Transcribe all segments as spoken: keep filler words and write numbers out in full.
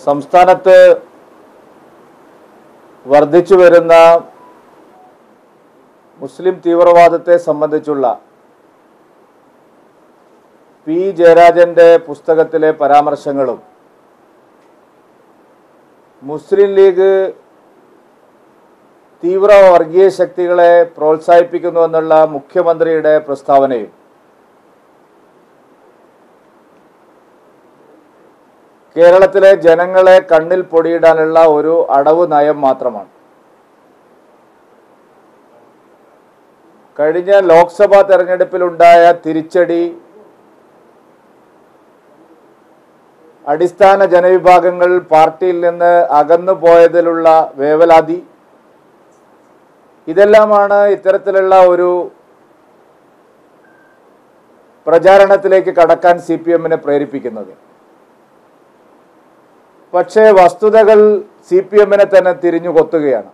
സംസ്ഥാനത്ത് വർദ്ധിച്ചു വരുന്ന മുസ്ലിം തീവ്രവാദത്തെ സംബന്ധിച്ചുള്ള പി ജയരാജന്റെ പുസ്തകത്തിലെ പരാമർശങ്ങളും മുസ്ലിം ലീഗ് തീവ്ര വർഗീയ ശക്തികളെ പ്രോത്സാഹിപ്പിക്കുന്നുവെന്നുള്ള മുഖ്യമന്ത്രിയുടെ പ്രസ്താവനയും കേരളത്തിലെ ജനങ്ങളെ കണ്ണിൽ പൊടിയിടാനുള്ള ഒരു അടവ് നയം മാത്രമാണ്. കഴിഞ്ഞ ലോക്സഭാ തെരഞ്ഞെടുപ്പിലുണ്ടായ തിരിച്ചടി അടിസ്ഥാന ജനവിഭാഗങ്ങൾ പാർട്ടിയിൽ നിന്ന് അകന്നു പോയതിലുള്ള വേവലാതി, ഇതെല്ലാമാണ് ഇത്തരത്തിലുള്ള ഒരു പ്രചാരണത്തിലേക്ക് കടക്കാൻ സി പി എമ്മിനെ പ്രേരിപ്പിക്കുന്നത്. പക്ഷേ വസ്തുതകൾ സി പി എമ്മിനെ തന്നെ തിരിഞ്ഞു കൊത്തുകയാണ്.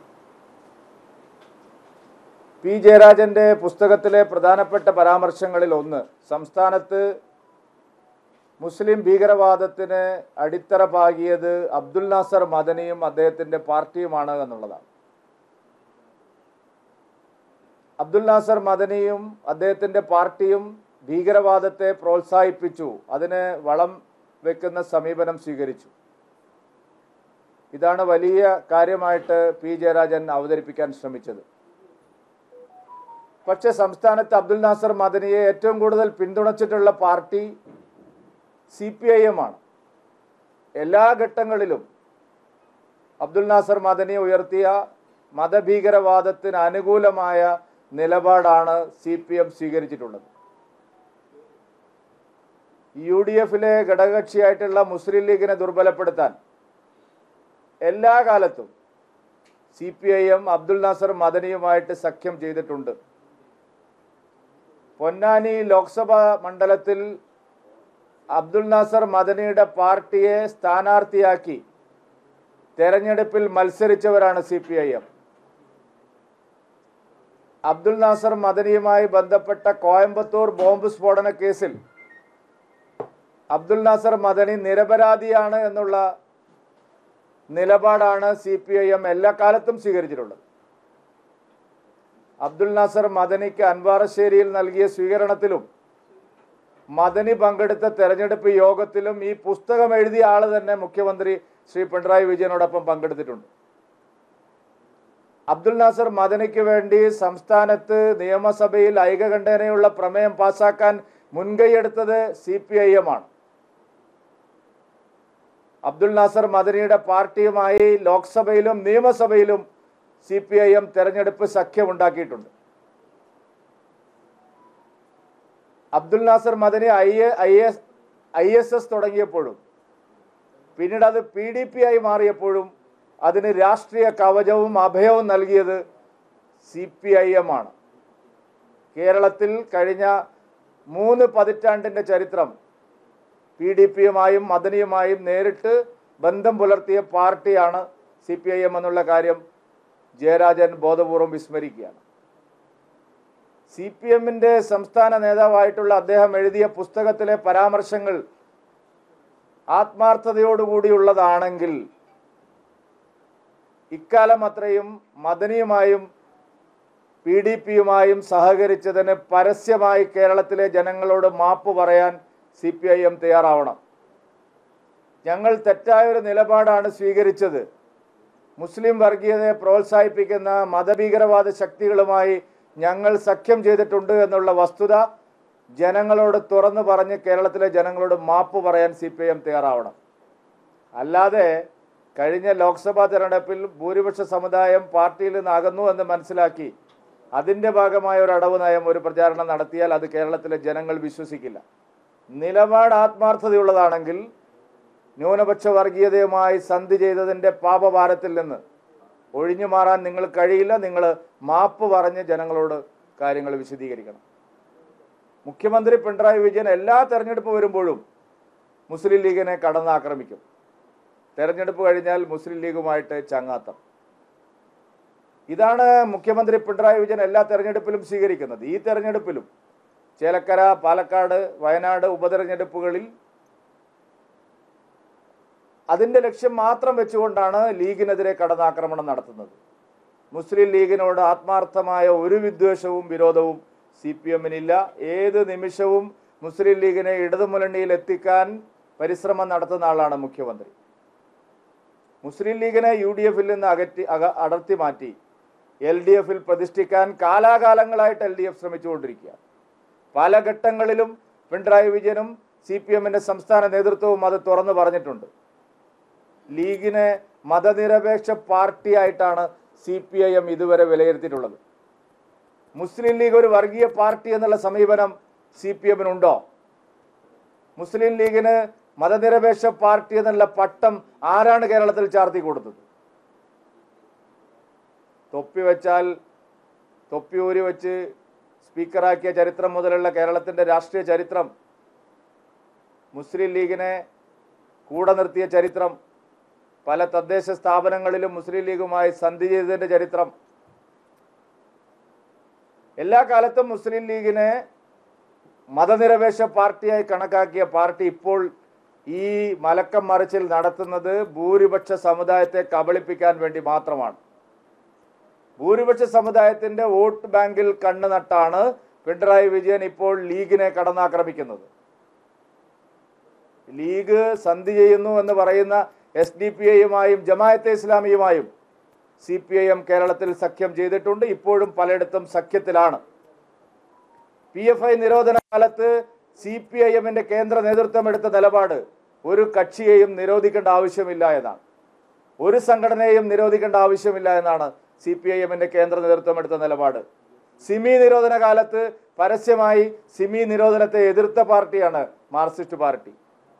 പി ജയരാജന്റെ പുസ്തകത്തിലെ പ്രധാനപ്പെട്ട പരാമർശങ്ങളിൽ ഒന്ന് സംസ്ഥാനത്ത് മുസ്ലിം ഭീകരവാദത്തിന് അടിത്തറ പാകിയത് അബ്ദുൽ നാസർ മദനിയും അദ്ദേഹത്തിന്റെ പാർട്ടിയുമാണ് എന്നുള്ളതാണ്. അബ്ദുൽ നാസർ മദനിയും അദ്ദേഹത്തിന്റെ പാർട്ടിയും ഭീകരവാദത്തെ പ്രോത്സാഹിപ്പിച്ചു, അതിന് വളം വെക്കുന്ന സമീപനം സ്വീകരിച്ചു. ഇതാണ് വലിയ കാര്യമായിട്ട് പി ജയരാജൻ അവതരിപ്പിക്കാൻ ശ്രമിച്ചത്. പക്ഷേ സംസ്ഥാനത്ത് അബ്ദുൽ നാസർ മദനിയെ ഏറ്റവും കൂടുതൽ പിന്തുണച്ചിട്ടുള്ള party C P I M ആണ്. എല്ലാ ഘട്ടങ്ങളിലും അബ്ദുൽ നാസർ മദനി ഉയർത്തിയ മതഭീകരവാദത്തിന് അനുകൂലമായ നിലപാടാണ് സി പി എം സ്വീകരിച്ചിട്ടുള്ളത്. യു ഡി എഫിലെ ഘടകകക്ഷിയായിട്ടുള്ള മുസ്ലിം ലീഗിനെ ദുർബലപ്പെടുത്താൻ എല്ലാ കാലത്തും C P I M Abdul Nasar മദനിയുമായിട്ട് സഖ്യം ചെയ്തിട്ടുണ്ട്. പൊന്നാനി ലോക്സഭാ മണ്ഡലത്തിൽ അബ്ദുൽ നാസർ മദനിയുടെ പാർട്ടിയെ സ്ഥാനാർത്ഥിയാക്കി തെരഞ്ഞെടുപ്പിൽ മത്സരിച്ചവരാണ് C P I M. Abdul Nasar മദനിയുമായി ബന്ധപ്പെട്ട കോയമ്പത്തൂർ ബോംബ് സ്ഫോടന കേസിൽ അബ്ദുൽ നാസർ മദനി നിരപരാധിയാണ് എന്നുള്ള നിലപാടാണ് സി പി ഐ എം എല്ലാ കാലത്തും സ്വീകരിച്ചിട്ടുള്ളത്. അബ്ദുൽ നാസർ മദനിക്ക് അൻവാറശ്ശേരിയിൽ നൽകിയ സ്വീകരണത്തിലും മദനി പങ്കെടുത്ത തെരഞ്ഞെടുപ്പ് യോഗത്തിലും ഈ പുസ്തകം എഴുതിയ ആൾ തന്നെ മുഖ്യമന്ത്രി ശ്രീ പിണറായി വിജയനോടൊപ്പം പങ്കെടുത്തിട്ടുണ്ട്. അബ്ദുൽ നാസർ മദനിക്ക് വേണ്ടി സംസ്ഥാനത്ത് നിയമസഭയിൽ ഐകകണ്ഠേനയുള്ള പ്രമേയം പാസാക്കാൻ മുൻകൈയെടുത്തത് സി പി ഐ എം ആണ്. അബ്ദുൽ നാസർ മദനിയുടെ പാർട്ടിയുമായി ലോക്സഭയിലും നിയമസഭയിലും സി പി ഐ എം തെരഞ്ഞെടുപ്പ് സഖ്യമുണ്ടാക്കിയിട്ടുണ്ട്. Abdul Nasar Madani I I S I S S തുടങ്ങിയപ്പോഴും പിന്നീട് അത് പി ഡി പി ആയി മാറിയപ്പോഴും അതിന് രാഷ്ട്രീയ കവചവും അഭയവും നൽകിയത് സി പി ഐ എം ആണ്. കേരളത്തിൽ കഴിഞ്ഞ മൂന്ന് പതിറ്റാണ്ടിൻ്റെ ചരിത്രം പി ഡി പിയുമായും മദനിയുമായും നേരിട്ട് ബന്ധം പുലർത്തിയ പാർട്ടിയാണ് സി പി ഐ എം എന്നുള്ള കാര്യം ജയരാജൻ ബോധപൂർവം വിസ്മരിക്കുകയാണ്. സി പി എമ്മിൻ്റെ സംസ്ഥാന നേതാവായിട്ടുള്ള അദ്ദേഹം എഴുതിയ പുസ്തകത്തിലെ പരാമർശങ്ങൾ ആത്മാർത്ഥതയോടുകൂടിയുള്ളതാണെങ്കിൽ ഇക്കാലം അത്രയും മദനിയുമായും പി ഡി പിയുമായും സഹകരിച്ചതിന് പരസ്യമായി കേരളത്തിലെ ജനങ്ങളോട് മാപ്പ് പറയാൻ സി പി ഐ എം തയ്യാറാവണം. ഞങ്ങൾ തെറ്റായൊരു നിലപാടാണ് സ്വീകരിച്ചത്, മുസ്ലിം വർഗീയതയെ പ്രോത്സാഹിപ്പിക്കുന്ന മതഭീകരവാദ ശക്തികളുമായി ഞങ്ങൾ സഖ്യം ചെയ്തിട്ടുണ്ട് എന്നുള്ള വസ്തുത ജനങ്ങളോട് തുറന്നു പറഞ്ഞ് കേരളത്തിലെ ജനങ്ങളോട് മാപ്പ് പറയാൻ സി പി ഐ എം തയ്യാറാവണം. അല്ലാതെ കഴിഞ്ഞ ലോക്സഭാ തെരഞ്ഞെടുപ്പിൽ ഭൂരിപക്ഷ സമുദായം പാർട്ടിയിൽ നിന്ന് അകന്നു എന്ന് മനസ്സിലാക്കി അതിൻ്റെ ഭാഗമായ ഒരു അടവ് നയം, ഒരു പ്രചാരണം നടത്തിയാൽ അത് കേരളത്തിലെ ജനങ്ങൾ വിശ്വസിക്കില്ല. നിലപാട് ആത്മാർത്ഥതയുള്ളതാണെങ്കിൽ ന്യൂനപക്ഷ വർഗീയതയുമായി സന്ധി ചെയ്തതിൻ്റെ പാപഭാരത്തിൽ നിന്ന് ഒഴിഞ്ഞു മാറാൻ നിങ്ങൾ കഴിയില്ല. നിങ്ങൾ മാപ്പ് പറഞ്ഞ് ജനങ്ങളോട് കാര്യങ്ങൾ വിശദീകരിക്കണം. മുഖ്യമന്ത്രി പിണറായി വിജയൻ എല്ലാ തെരഞ്ഞെടുപ്പ് വരുമ്പോഴും മുസ്ലിം ലീഗിനെ കടന്നാക്രമിക്കും. തെരഞ്ഞെടുപ്പ് കഴിഞ്ഞാൽ മുസ്ലിം ലീഗുമായിട്ട് ചങ്ങാത്തം. ഇതാണ് മുഖ്യമന്ത്രി പിണറായി വിജയൻ എല്ലാ തെരഞ്ഞെടുപ്പിലും സ്വീകരിക്കുന്നത്. ഈ തെരഞ്ഞെടുപ്പിലും ചേലക്കര, പാലക്കാട്, വയനാട് ഉപതെരഞ്ഞെടുപ്പുകളിൽ അതിൻ്റെ ലക്ഷ്യം മാത്രം വെച്ചുകൊണ്ടാണ് ലീഗിനെതിരെ കടന്നാക്രമണം നടത്തുന്നത്. മുസ്ലിം ലീഗിനോട് ആത്മാർത്ഥമായ ഒരു വിദ്വേഷവും വിരോധവും സി പി എമ്മിനില്ല. ഏത് നിമിഷവും മുസ്ലിം ലീഗിനെ ഇടതുമുന്നണിയിൽ എത്തിക്കാൻ പരിശ്രമം നടത്തുന്ന ആളാണ് മുഖ്യമന്ത്രി. മുസ്ലിം ലീഗിനെ യു ഡി എഫിൽ നിന്ന് അകറ്റി അക അടർത്തി മാറ്റി എൽ ഡി എഫിൽ പ്രതിഷ്ഠിക്കാൻ കാലാകാലങ്ങളായിട്ട് എൽ ഡി എഫ് ശ്രമിച്ചുകൊണ്ടിരിക്കുക. പല ഘട്ടങ്ങളിലും പിണറായി വിജയനും സി പി എമ്മിൻ്റെ സംസ്ഥാന നേതൃത്വവും അത് തുറന്നു പറഞ്ഞിട്ടുണ്ട്. ലീഗിനെ മതനിരപേക്ഷ പാർട്ടിയായിട്ടാണ് സി പി ഐ എം ഇതുവരെ വിലയിരുത്തിയിട്ടുള്ളത്. മുസ്ലിം ലീഗ് ഒരു വർഗീയ പാർട്ടി എന്നുള്ള സമീപനം സി പി എമ്മിനുണ്ടോ? മുസ്ലിം ലീഗിന് മതനിരപേക്ഷ പാർട്ടി എന്നുള്ള പട്ടം ആരാണ് കേരളത്തിൽ ചാർത്തി കൊടുത്തത്? തൊപ്പി വെച്ചാൽ തൊപ്പി ഊരി വെച്ച് സ്പീക്കറാക്കിയ ചരിത്രം മുതലുള്ള കേരളത്തിൻ്റെ രാഷ്ട്രീയ ചരിത്രം, മുസ്ലിം ലീഗിനെ കൂടെ നിർത്തിയ ചരിത്രം, പല തദ്ദേശ സ്ഥാപനങ്ങളിലും മുസ്ലിം ലീഗുമായി സന്ധി ചെയ്തതിൻ്റെ ചരിത്രം, എല്ലാ കാലത്തും മുസ്ലിം ലീഗിനെ മതനിരപേക്ഷ പാർട്ടിയായി കണക്കാക്കിയ പാർട്ടി ഇപ്പോൾ ഈ മലക്കം മറിച്ചിൽ നടത്തുന്നത് ഭൂരിപക്ഷ സമുദായത്തെ കബളിപ്പിക്കാൻ വേണ്ടി മാത്രമാണ്. ഭൂരിപക്ഷ സമുദായത്തിൻ്റെ വോട്ട് ബാങ്കിൽ കണ്ണു നട്ടാണ് പിണറായി വിജയൻ ഇപ്പോൾ ലീഗിനെ കടന്നാക്രമിക്കുന്നത്. ലീഗ് സന്ധി ചെയ്യുന്നു എന്ന് പറയുന്ന എസ് ഡി പി ഐയുമായും ജമാഅത്തെ ഇസ്ലാമിയുമായും സി പി ഐ എം കേരളത്തിൽ സഖ്യം ചെയ്തിട്ടുണ്ട്. ഇപ്പോഴും പലയിടത്തും സഖ്യത്തിലാണ്. പി എഫ് ഐ നിരോധന കാലത്ത് സി പി ഐ എമ്മിൻ്റെ കേന്ദ്ര നേതൃത്വം എടുത്ത നിലപാട് ഒരു കക്ഷിയെയും നിരോധിക്കേണ്ട ആവശ്യമില്ല എന്നാണ്. ഒരു സംഘടനയെയും നിരോധിക്കേണ്ട ആവശ്യമില്ല എന്നാണ് സി പി ഐ എമ്മിൻ്റെ കേന്ദ്ര നേതൃത്വം എടുത്ത നിലപാട്. സിമി നിരോധന കാലത്ത് പരസ്യമായി സിമി നിരോധനത്തെ എതിർത്ത പാർട്ടിയാണ് മാർക്സിസ്റ്റ് പാർട്ടി.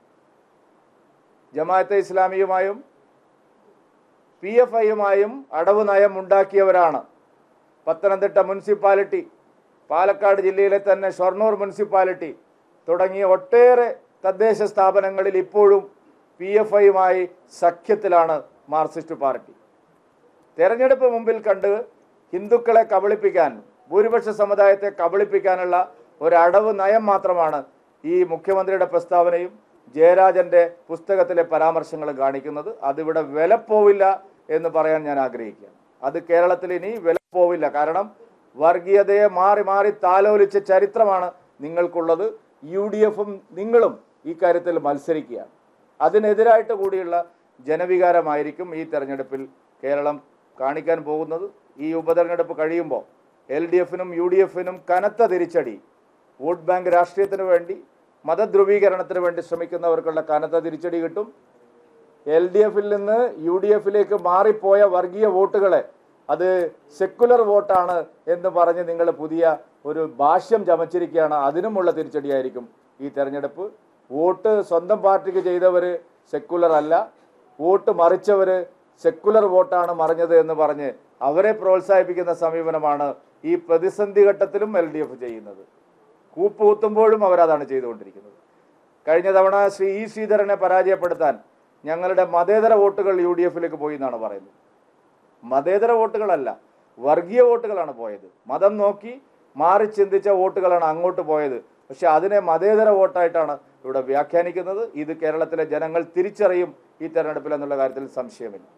ജമാഅത്തെ ഇസ്ലാമിയുമായും പി എഫ് ഐയുമായും അടവ് നയം ഉണ്ടാക്കിയവരാണ്. പത്തനംതിട്ട മുനിസിപ്പാലിറ്റി, പാലക്കാട് ജില്ലയിലെ തന്നെ ഷൊർണൂർ മുനിസിപ്പാലിറ്റി തുടങ്ങിയ ഒട്ടേറെ തദ്ദേശ സ്ഥാപനങ്ങളിൽ ഇപ്പോഴും പി എഫ് ഐയുമായി സഖ്യത്തിലാണ് മാർക്സിസ്റ്റ് പാർട്ടി. തെരഞ്ഞെടുപ്പ് മുമ്പിൽ കണ്ട് ഹിന്ദുക്കളെ കബളിപ്പിക്കാൻ, ഭൂരിപക്ഷ സമുദായത്തെ കബളിപ്പിക്കാനുള്ള ഒരു അടവ് നയം മാത്രമാണ് ഈ മുഖ്യമന്ത്രിയുടെ പ്രസ്താവനയും ജയരാജൻ്റെ പുസ്തകത്തിലെ പരാമർശങ്ങൾ കാണിക്കുന്നത്. അതിവിടെ വില പോവില്ല എന്ന് പറയാൻ ഞാൻ ആഗ്രഹിക്കുകയാണ്. അത് കേരളത്തിൽ ഇനി വില പോവില്ല. കാരണം വർഗീയതയെ മാറി മാറി താലോലിച്ച ചരിത്രമാണ് നിങ്ങൾക്കുള്ളത്. യു ഡി എഫും നിങ്ങളും ഈ കാര്യത്തിൽ മത്സരിക്കുകയാണ്. അതിനെതിരായിട്ട് കൂടിയുള്ള ജനവികാരമായിരിക്കും ഈ തെരഞ്ഞെടുപ്പിൽ കേരളം കാണിക്കാൻ പോകുന്നത്. ഈ ഉപതെരഞ്ഞെടുപ്പ് കഴിയുമ്പോൾ എൽ ഡി എഫിനും യു ഡി എഫിനും കനത്ത തിരിച്ചടി, വോട്ട് ബാങ്ക് രാഷ്ട്രീയത്തിന് വേണ്ടി, മതധ്രുവീകരണത്തിന് വേണ്ടി ശ്രമിക്കുന്നവർക്കുള്ള കനത്ത തിരിച്ചടി കിട്ടും. എൽ ഡി എഫിൽ നിന്ന് യു ഡി എഫിലേക്ക് മാറിപ്പോയ വർഗീയ വോട്ടുകളെ അത് സെക്കുലർ വോട്ടാണ് എന്ന് പറഞ്ഞ് നിങ്ങൾ പുതിയ ഒരു ഭാഷ്യം ചമച്ചിരിക്കുകയാണ്. അതിനുമുള്ള തിരിച്ചടിയായിരിക്കും ഈ തെരഞ്ഞെടുപ്പ്. വോട്ട് സ്വന്തം പാർട്ടിക്ക് ചെയ്തവർ സെക്കുലർ അല്ല, വോട്ട് മറിച്ചവർ സെക്കുലർ വോട്ടാണ് മറിഞ്ഞത് എന്ന് പറഞ്ഞ് അവരെ പ്രോത്സാഹിപ്പിക്കുന്ന സമീപനമാണ് ഈ പ്രതിസന്ധി ഘട്ടത്തിലും എൽ ഡി എഫ് ചെയ്യുന്നത്. കൂപ്പുകുത്തുമ്പോഴും അവരതാണ് ചെയ്തുകൊണ്ടിരിക്കുന്നത്. കഴിഞ്ഞ തവണ ശ്രീ ഇ ശ്രീധരനെ പരാജയപ്പെടുത്താൻ ഞങ്ങളുടെ മതേതര വോട്ടുകൾ യു ഡി എഫിലേക്ക് പോയി എന്നാണ് പറയുന്നത്. മതേതര വോട്ടുകളല്ല, വർഗീയ വോട്ടുകളാണ് പോയത്. മതം നോക്കി മാറി ചിന്തിച്ച വോട്ടുകളാണ് അങ്ങോട്ട് പോയത്. പക്ഷെ അതിനെ മതേതര വോട്ടായിട്ടാണ് ഇവിടെ വ്യാഖ്യാനിക്കുന്നത്. ഇത് കേരളത്തിലെ ജനങ്ങൾ തിരിച്ചറിയും ഈ തെരഞ്ഞെടുപ്പിൽ എന്നുള്ള കാര്യത്തിൽ സംശയമില്ല.